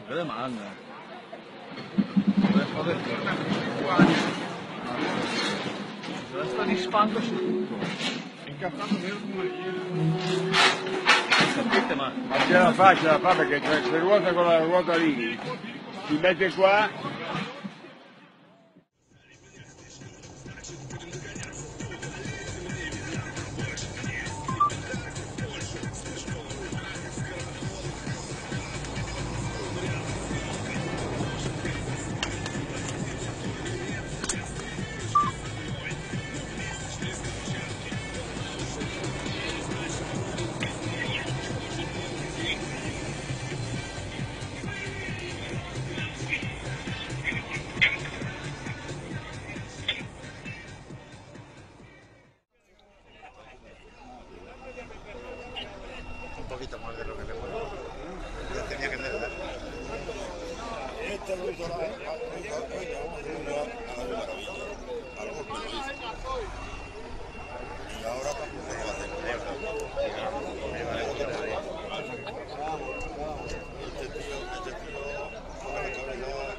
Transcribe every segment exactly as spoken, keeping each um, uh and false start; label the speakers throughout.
Speaker 1: Che domanda? Resta di spanco su tutto. Incazzato nero come ieri. Sapete ma...
Speaker 2: Ma ce la fa, ce la fa perché c'è se ruota con la ruota lì, si mette qua.
Speaker 3: Un poquito más de lo que le puedo. Ya tenía que tener. Este lo hizo la maravilla. Algo que lo hizo. Y ahora tampoco lo hace. Este tío, este tío, con la cabeza.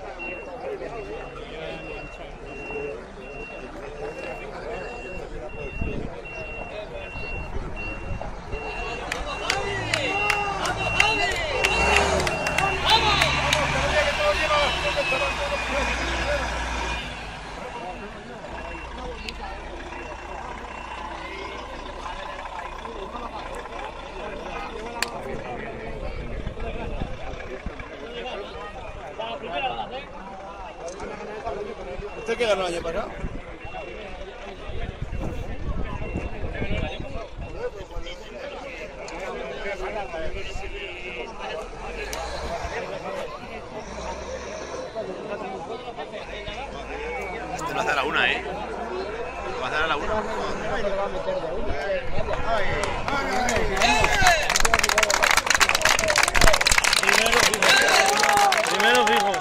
Speaker 3: ¿Usted qué ganó el año pasado?
Speaker 4: Este lo hace a la una, ¿eh? Lo va a hacer a la una.
Speaker 1: Primero fijo. Primero fijo.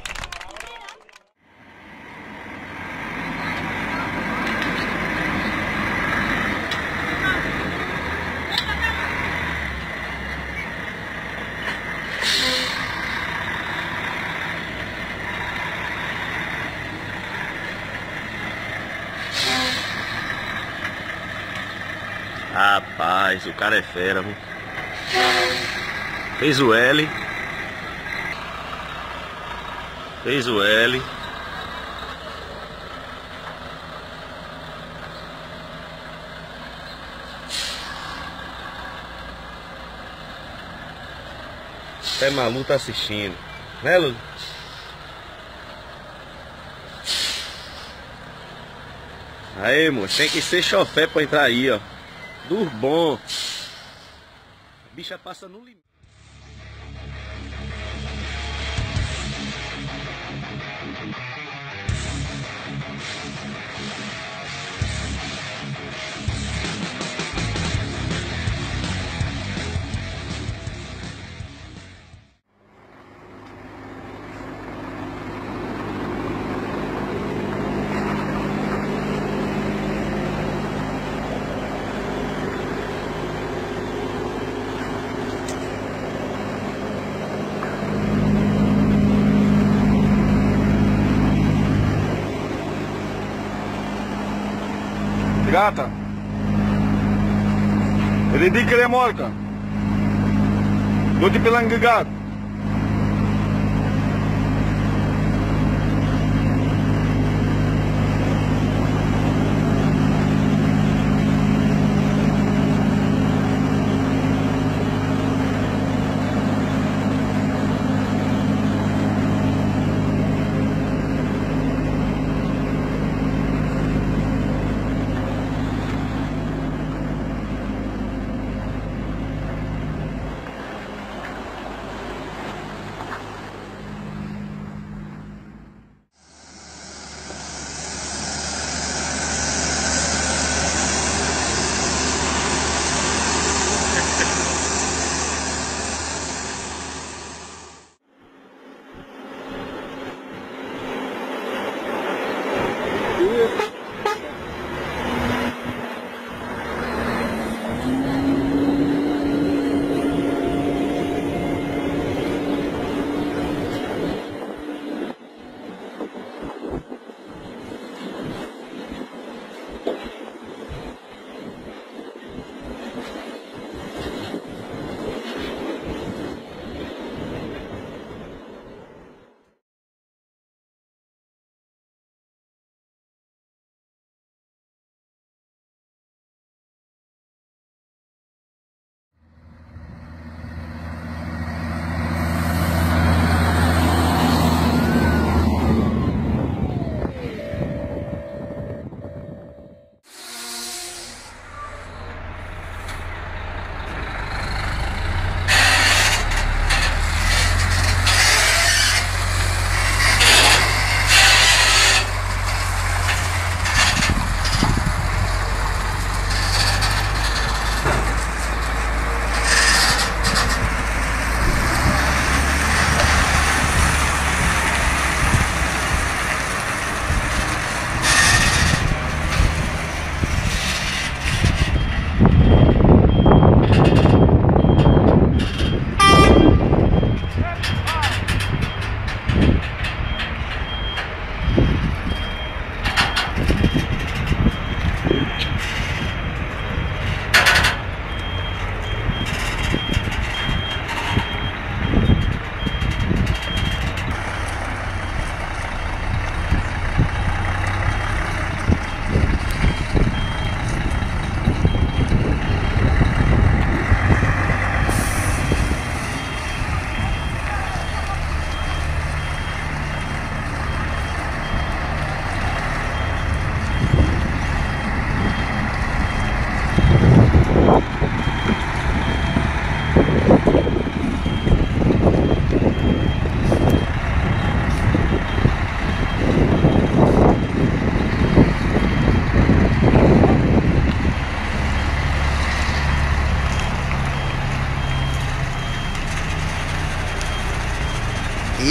Speaker 4: Rapaz, o cara é fera, viu? Fez o L. Fez o L. Até Malu tá assistindo, né, Lu? Aí, moço, tem que ser chofé pra entrar aí, ó. Durbom. A bicha passa no limite.
Speaker 2: Gata, ridică de morcă, du-te pe lângă gat.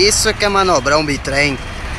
Speaker 5: Isso que é manobrar um bitrem.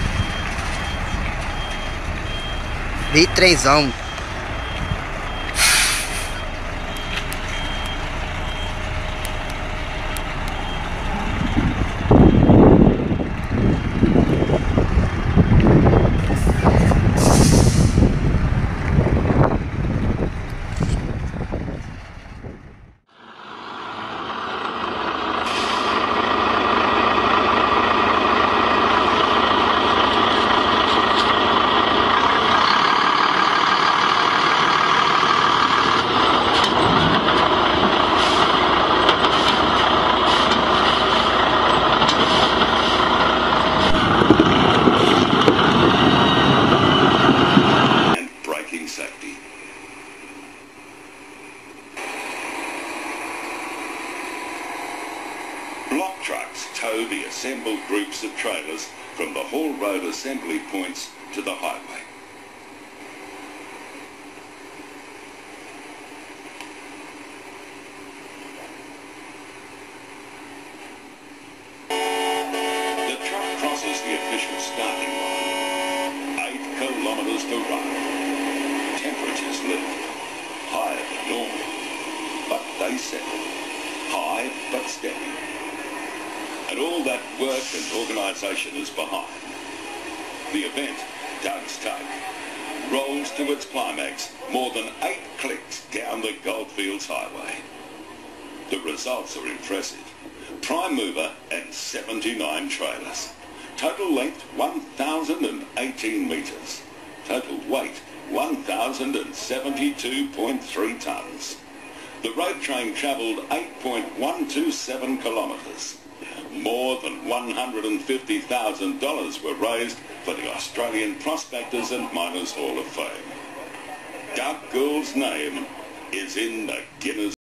Speaker 5: Bitrenzão.
Speaker 6: Block trucks tow the assembled groups of trailers from the haul road assembly points to the highway. The truck crosses the official starting line. Eight kilometres to run. Temperatures lift. Higher than normal. But they settle. High but steady. And all that work and organisation is behind. The event, Doug's Tug, rolls to its climax more than eight clicks down the Goldfields Highway. The results are impressive. Prime mover and seventy-nine trailers. Total length one thousand eighteen metres. Total weight one thousand seventy-two point three tonnes. The road train travelled eight point one two seven kilometres. More than one hundred fifty thousand dollars were raised for the Australian Prospectors and Miners Hall of Fame. Doug Gould's name is in the Guinness